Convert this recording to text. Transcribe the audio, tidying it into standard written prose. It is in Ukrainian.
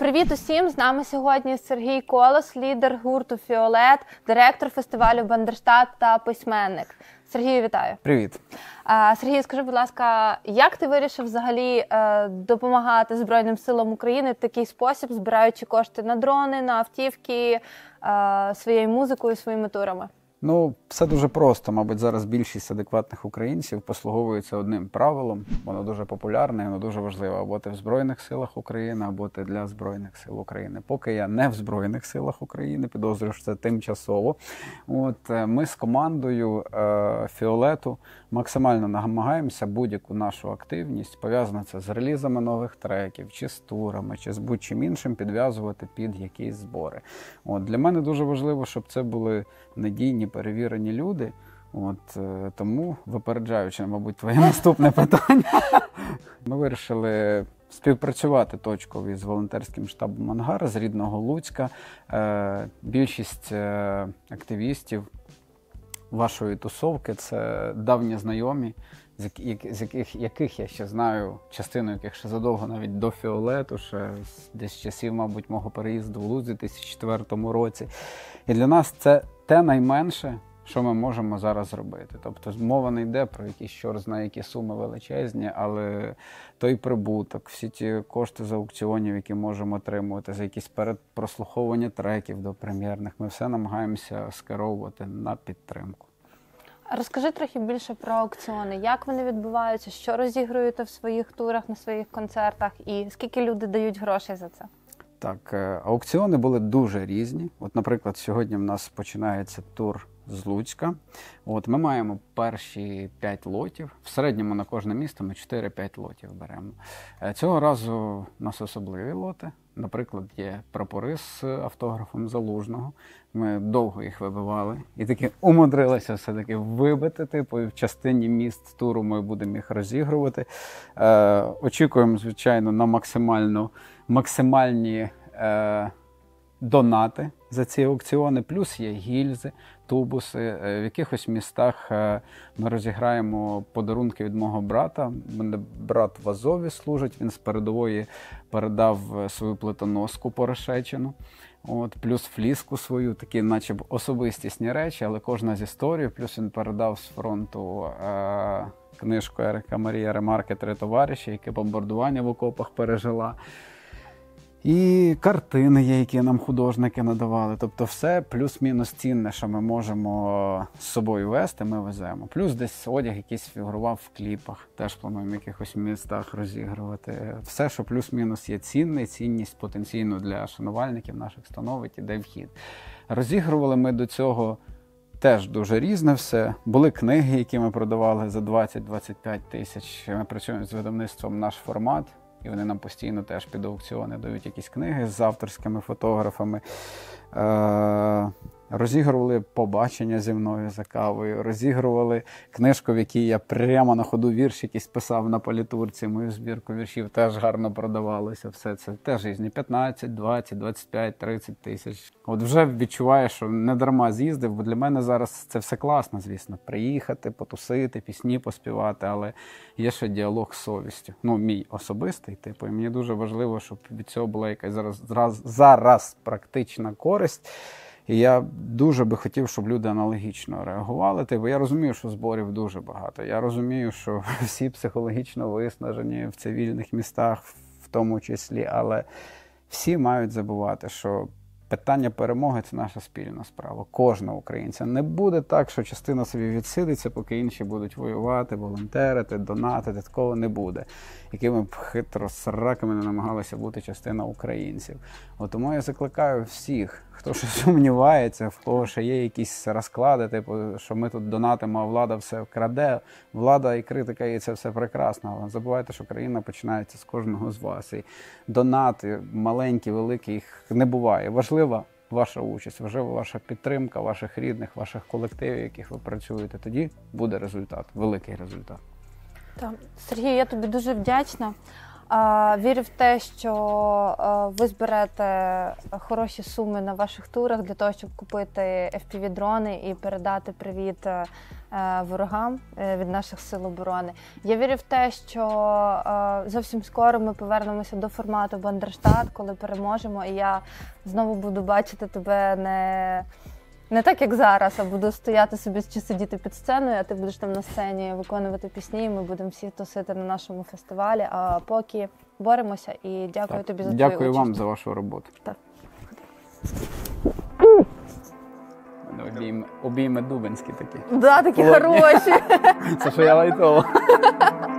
Привіт усім! З нами сьогодні Сергій Колос, лідер гурту «Фіолет», директор фестивалю «Бандерштат» та письменник. Сергію, вітаю! Привіт! Сергій, скажи, будь ласка, як ти вирішив взагалі допомагати Збройним силам України в такий спосіб, збираючи кошти на дрони, на автівки, своєю музикою, своїми турами? Ну, все дуже просто. Мабуть, зараз більшість адекватних українців послуговуються одним правилом. Воно дуже популярне, воно дуже важливе. Або ти в Збройних силах України, або ти для Збройних сил України. Поки я не в Збройних силах України, підозрюю, що це тимчасово. Ми з командою «Фіолету» максимально намагаємося будь-яку нашу активність, пов'язану це з релізами нових треків, чи з турами, чи з будь-чим іншим, підв'язувати під якісь збори. Для мене дуже важливо, щоб це були надійні, перевірені люди. Тому, випереджаючи, мабуть, твоє наступне питання, ми вирішили співпрацювати точково із волонтерським штабом «Ангар» з рідного Луцька. Більшість активістів вашої тусовки – це давні знайомі, яких я ще знаю, частину яких ще задовго навіть до «Фіолету», ще десь з часів, мабуть, мого переїзду в Луцьк у 2004 році. І для нас це те найменше, що ми можемо зараз зробити. Тобто мова не йде про якісь чорт знає які суми величезні, але той прибуток, всі ті кошти з аукціонів, які можемо отримувати, за якісь передпрослуховування треків до прем'єрних, ми все намагаємося скеровувати на підтримку. Розкажи трохи більше про аукціони. Як вони відбуваються, що розігруєте в своїх турах, на своїх концертах і скільки люди дають грошей за це? Так, аукціони були дуже різні. Наприклад, сьогодні в нас починається тур з Луцька. Ми маємо перші 5 лотів. В середньому на кожне місто ми 4-5 лотів беремо. Цього разу у нас особливі лоти. Наприклад, є прапори з автографом Залужного. Ми довго їх вибивали і таки умудрилися все-таки вибити. В частині міст туру ми будемо їх розігрувати. Очікуємо, звичайно, на максимальні донати за ці аукціони. Плюс є гільзи, тубуси. В якихось містах ми розіграємо подарунки від мого брата. У мене брат в Азові служить, він з передової передав свою плитоноску порешечену. Плюс фліску свою, такі наче особистісні речі, але кожна з історією. Плюс він передав з фронту книжку Ерика Марія Ремарки «Три товариші», яке бомбардування в окопах пережила. І картини є, які нам художники надавали. Тобто все плюс-мінус цінне, що ми можемо з собою вести, ми веземо. Плюс десь одяг якийсь фігурував в кліпах. Теж плануємо в якихось містах розігрувати. Все, що плюс-мінус є цінне, цінність потенційну для шанувальників наших становить, іде вхід. Розігрували ми до цього теж дуже різне все. Були книги, які ми продавали за 20-25 тисяч. Ми працюємо з видавництвом «Наш формат». І вони нам постійно теж під аукціони дають якісь книги з авторськими фотографами. Розігрували побачення зі мною за кавою, розігрували книжку, в якій я прямо на ходу вірш якийсь писав на політурці. Мою збірку віршів теж гарно продавалося. Все це теж різні 15, 20, 25, 30 тисяч. Вже відчуваю, що не дарма з'їздив, бо для мене зараз це все класно, звісно. Приїхати, потусити, пісні поспівати, але є ще діалог з совістю. Мій особистий, і мені дуже важливо, щоб від цього була якась зараз практична користь. І я дуже би хотів, щоб люди аналогічно реагували. Бо я розумію, що зборів дуже багато. Я розумію, що всі психологічно виснажені в цивільних містах, в тому числі. Але всі мають забувати, що питання перемоги – це наша спільна справа. Кожного українця. Не буде так, що частина собі відсидиться, поки інші будуть воювати, волонтерити, донатити. Такого не буде. Якими б хитро сраками не намагалися бути частина українців. Тому я закликаю всіх, хто ще сумнівається, в кого ще є якісь розклади, що ми тут донатимо, а влада все краде. Влада і критика, і це все прекрасно. Але забувайте, що країна починається з кожного з вас. І донати, маленькі, великі, їх не буває. Важлива ваша участь, важлива ваша підтримка, ваших рідних, ваших колективів, яких ви працюєте. Тоді буде результат, великий результат. Так. Сергій, я тобі дуже вдячна. Вірю в те, що ви зберете хороші суми на ваших турах для того, щоб купити FPV-дрони і передати привіт ворогам від наших сил оборони. Я вірю в те, що зовсім скоро ми повернемося до формату Бандерштат, коли переможемо, і я знову буду бачити тебе не так, як зараз, а буду стояти собі чи сидіти під сценою, а ти будеш там на сцені виконувати пісні, і ми будемо всі тусити на нашому фестивалі. А поки боремося, і дякую тобі за твою участь. Дякую вам за вашу роботу. Так. Обійми дубинські такі. Да, такі хороші. Це що я лайтово.